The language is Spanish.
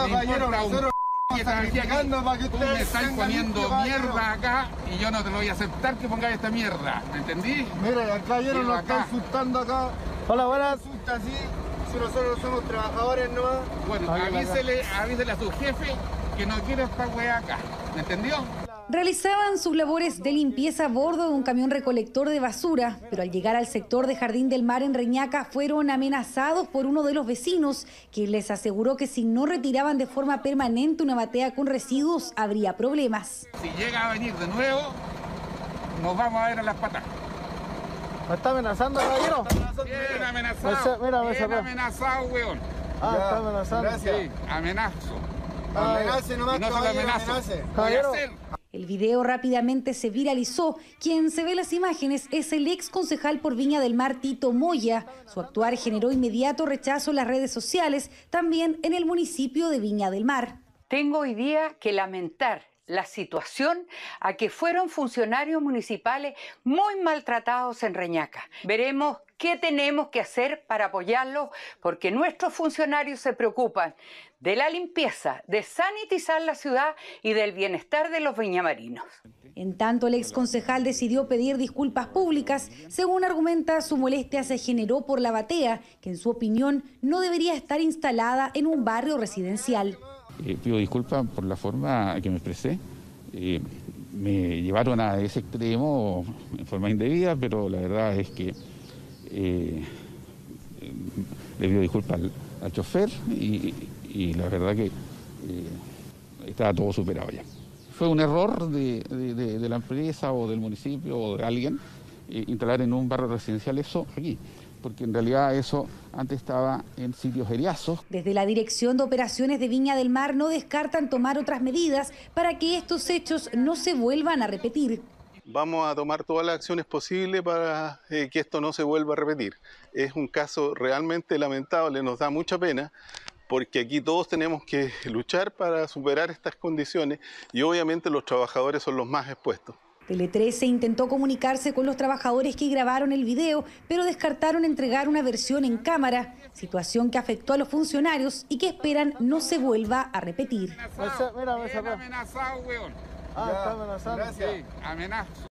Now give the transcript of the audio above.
caballero, nosotros tú me estás poniendo mierda acá y yo no te lo voy a aceptar que pongas esta mierda, ¿me entendí? Mire, el caballero nos está insultando acá. Hola, buenas. Insulta así, si nosotros somos trabajadores nomás. Bueno, avísele a su jefe que no quiere esta weá acá, ¿me entendió? Realizaban sus labores de limpieza a bordo de un camión recolector de basura, pero al llegar al sector de Jardín del Mar en Reñaca fueron amenazados por uno de los vecinos, que les aseguró que si no retiraban de forma permanente una batea con residuos, habría problemas. Si llega a venir de nuevo, nos vamos a ver a las patas. ¿Me está amenazando, caballero? Bien amenazado, bien amenazado, weón. Está amenazando. Gracias. Sí, amenazo. Amenace nomás, y no se lo amenazo. Voy a hacer. El video rápidamente se viralizó. Quien se ve las imágenes es el ex concejal por Viña del Mar, Tito Moya. Su actuar generó inmediato rechazo en las redes sociales, también en el municipio de Viña del Mar. Tengo hoy día que lamentar la situación a que fueron funcionarios municipales muy maltratados en Reñaca. Veremos qué tenemos que hacer para apoyarlos, porque nuestros funcionarios se preocupan de la limpieza, de sanitizar la ciudad y del bienestar de los viñamarinos. En tanto, el exconcejal decidió pedir disculpas públicas. Según argumenta, su molestia se generó por la batea, que en su opinión no debería estar instalada en un barrio residencial. Pido disculpas por la forma en que me expresé. Me llevaron a ese extremo en forma indebida, pero la verdad es que le pido disculpas al chofer y la verdad que estaba todo superado ya. Fue un error de la empresa o del municipio o de alguien instalar en un barrio residencial eso aquí, porque en realidad eso antes estaba en sitios eriazos. Desde la Dirección de Operaciones de Viña del Mar no descartan tomar otras medidas para que estos hechos no se vuelvan a repetir. Vamos a tomar todas las acciones posibles para que esto no se vuelva a repetir. Es un caso realmente lamentable, nos da mucha pena, porque aquí todos tenemos que luchar para superar estas condiciones y obviamente los trabajadores son los más expuestos. Tele 13 intentó comunicarse con los trabajadores que grabaron el video, pero descartaron entregar una versión en cámara, situación que afectó a los funcionarios y que esperan no se vuelva a repetir. Amenazado, weón. Está amenazando. Sí, amenazo.